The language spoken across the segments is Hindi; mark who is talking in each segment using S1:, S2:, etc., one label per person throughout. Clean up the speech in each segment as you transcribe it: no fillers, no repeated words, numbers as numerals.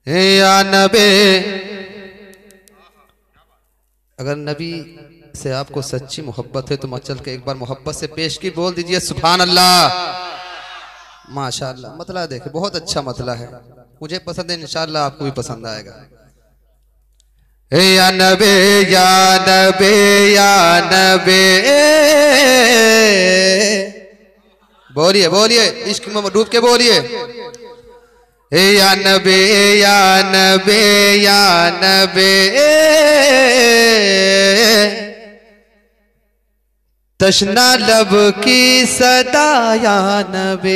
S1: या नबी। अगर नबी से आपको सच्ची मोहब्बत है तो मचल के एक बार मोहब्बत से पेश की बोल दीजिए सुभान अल्लाह। माशाअल्लाह। मतला देखे बहुत अच्छा मतला है, मुझे पसंद है, इंशाअल्लाह आपको भी पसंद आएगा। या नबी या नबी या नबी, बोलिए बोलिए, इश्क में डूब के बोलिए। या नबी या नबी या नबी, तशना लब की सदा या नबी।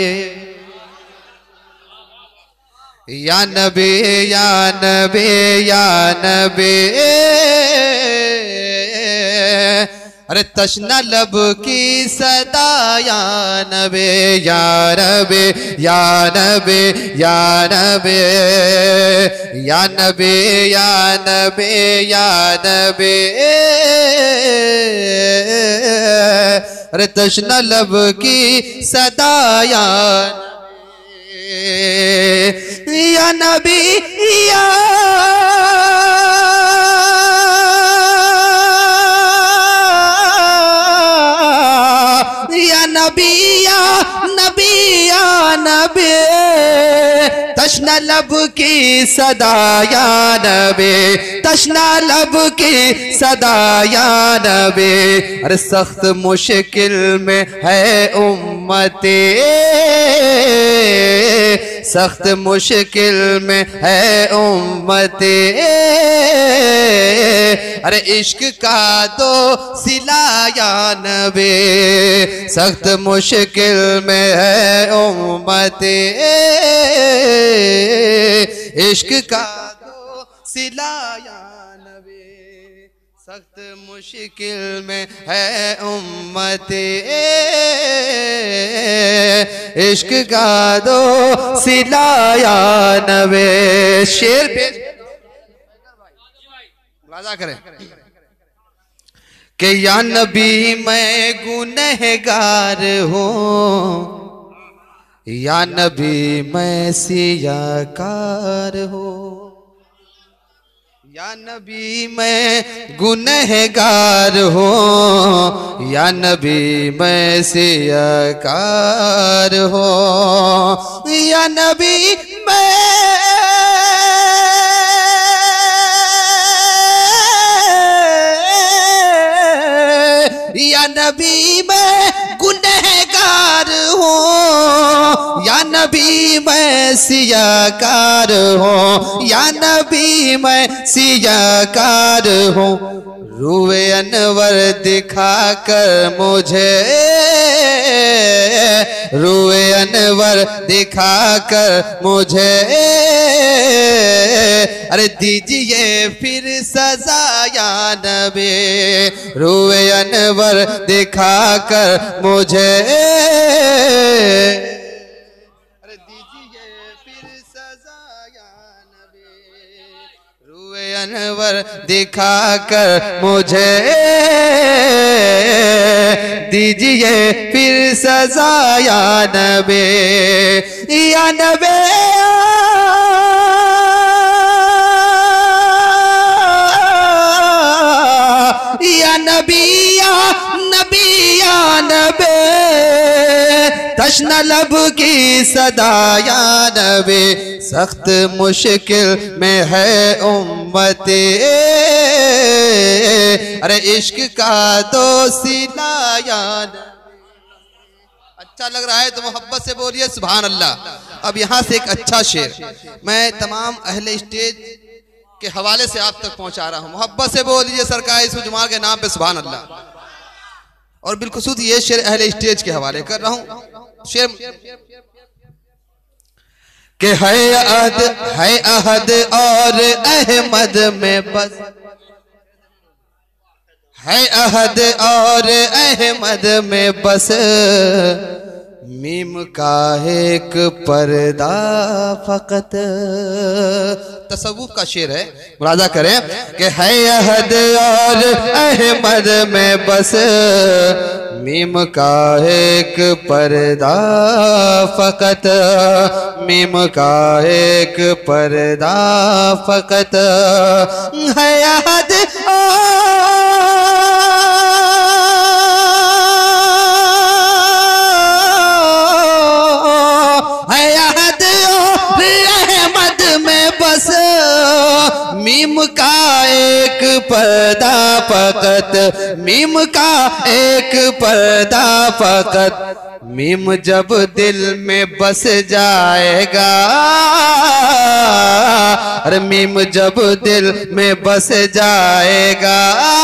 S1: या नबी या नबी या नबी, अरे तशना लब की सदा या नबी। या नबी या नबी या नबी या नबी या नबी या नबी, अरे तशना लब की सदा या नबी या नबी या नबी या नबी, तशना लब की सदा या नबी। तशना लब की सदा या नबी, अरे सख्त मुश्किल में है उम्मते, सख्त मुश्किल में है उम्मते, अरे इश्क का दो सिला या नबी। सख्त मुश्किल में है उम्मते, इश्क का दो सिला या नबी। सख्त मुश्किल में है उम्मते, इश्क का दो सिला या नबी। शेर पे वादा करें कि या नबी मैं गुनहगार हूँ, या नबी मैं सियाकार हूँ। या नबी मैं गुनहगार हूँ, या नबी मैं सियाकार हूँ। या नबी मैं या नबी मैं गुनहगार हूँ, या नबी मैं सियाकार हूँ। या नबी मैं सियाकार हूँ। रूए अनवर दिखा कर मुझे, रूए अनवर दिखा कर मुझे, अरे दीजिए फिर सजा या नबी। रूए अनवर दिखा कर मुझे, अरे दीजिए फिर सजा या नबी। रूए अनवर दिखा कर मुझे, दीजिए फिर सजा या नबी। या नबी या नबी या नबी या नबी, तशना लब की सदा या नबी। सख्त मुश्किल में है उम्मते, अरे इश्क का दो सिला या नबी। अच्छा लग रहा है तो मोहब्बत से बोलिए सुभान अल्लाह। अब यहाँ से एक अच्छा शेर मैं तमाम अहले स्टेज के हवाले से आप तक पहुंचा रहा हूं। मोहब्बत से बोल लीजिए सरकार इस जुमार के नाम पे सुभान अल्लाह। और बिलखुसूस ये शेर अहले स्टेज के हवाले कर रहा हूं। शेर के है अहद और अहमद में बस, है अहद और अहमद में बस, मीम का एक पर्दा फकत। तसव्वुफ का शेर है, मुलाजा करें कि है अहद और अहमद में बस मीम का एक पर्दा फकत, मीम का एक पर्दा फकत है अहद मीम का एक पर्दा फकत, मीम का एक पर्दा फकत। मीम जब दिल में बस जाएगा, अरे मीम जब दिल में बस जाएगा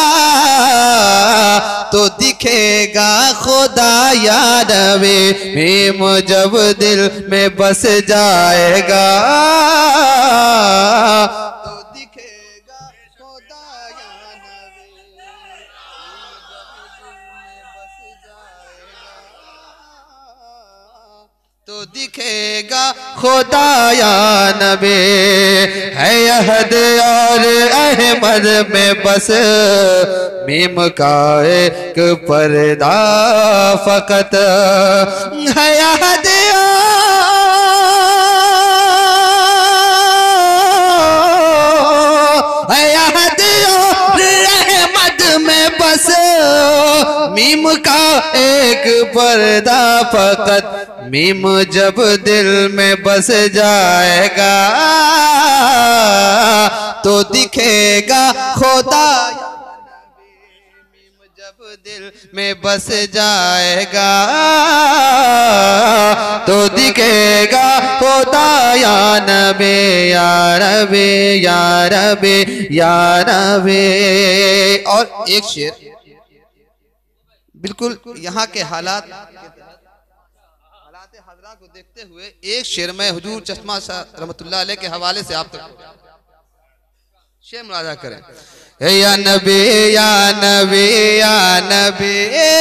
S1: तो दिखेगा खुदा या नबी। मीम जब दिल में बस जाएगा तो दिखेगा खुदा या नबी। है अहद और अहमद में बस मीम का एक पर्दा फकत है अहद बस मीम का एक पर्दा फकत। मीम जब दिल में बस जाएगा तो दिखेगा खुदा। मीम जब दिल में बस जाएगा तो दिखेगा खुदा या नबी या नबी या नबी या नबी। और एक शेर बिल्कुल यहाँ के हालात हजरा को देखते हुए एक शेर में हुजूर चश्मा शाह रहमतुल्लाह अलैह के हवाले से आप तक शेर मुलाजा करें। या नबी या नबी या नबी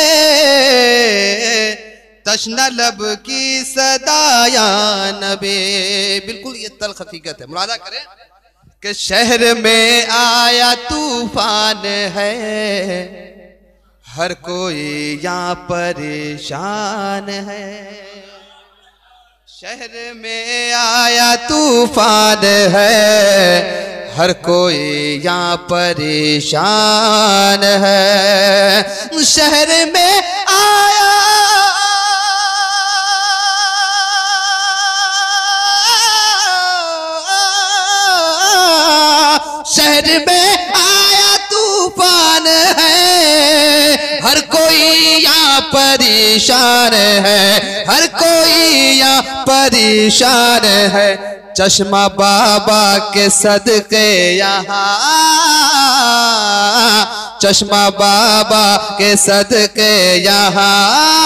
S1: तशना लब की सदा या नबी। बिल्कुल ये तल्ख हकीकत है, मुलाजा करें कि शहर में आया तूफान है, हर कोई यहाँ परेशान है। शहर में आया तूफान है, हर कोई यहाँ परेशान है। शहर में आया शहर में आया तूफान है, हर कोई यहाँ परेशान है, हर कोई यहाँ परेशान है। चश्मा बाबा के सदके यहाँ, चश्मा बाबा के सदके यहाँ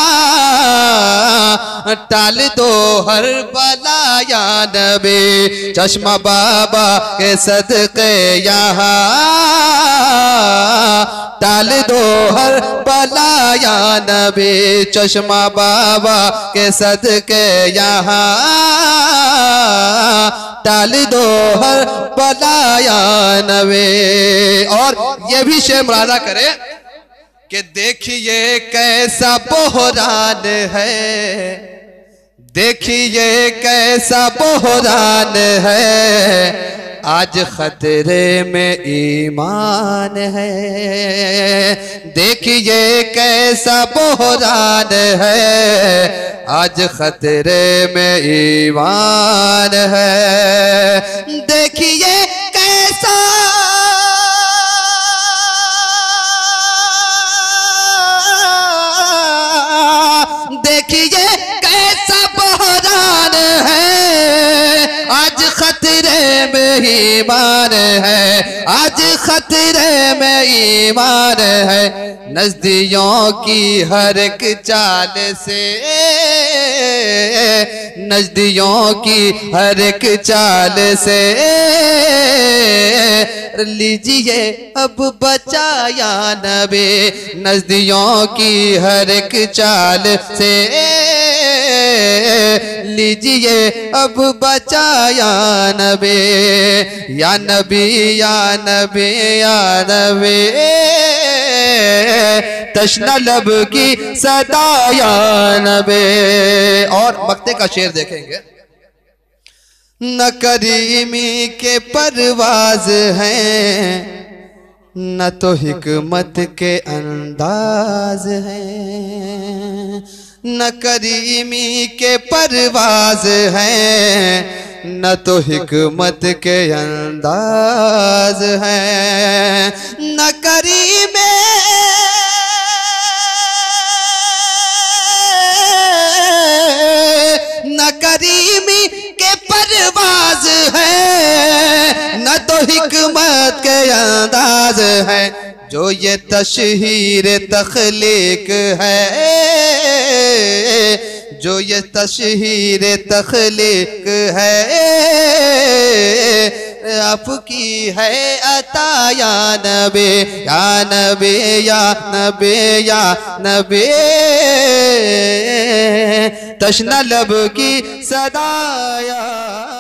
S1: टाल दो हर बला या नबी। चश्मा बाबा के सदके यहाँ टाल दो हर बला या नबी। चश्मा बाबा के सदके यहाँ टाल दो हर बला या नबी। और ये भी शेर मुलाजा करे कि देखिए कैसा बहरान है, देखिए कैसा बहरान है, आज खतरे में ईमान है। देखिए कैसा बहरान है, आज खतरे में ईमान है। देखिए कैसा देखिए कैसा बहरान है, आज खतरे में ईमान है, आज खतरे में ईमान है। नजदियों की हर एक चाल से, नजदियों की हर एक चाल से लीजिए अब बचाया नबी। नजदियों की हर एक चाल से लीजिए अब बचाया नबी, या नबी या नबी या नबी, तशना लब की सदा या नबी। और मक्ते का शेर देखेंगे। न करीमी के परवाज हैं, न तो हिकमत के अंदाज हैं। न करीमी के परवाज हैं, न तो हिकमत के अंदाज हैं। न करीमे न करीमी के परवाज है, न तो हिकमत के अंदाज है। जो ये तशहीर तख्लीक है, जो ये तशहीर तख्लीक है, आपकी है अता या नबी, या नबी या नबी या नबी, तशना लब की सदा या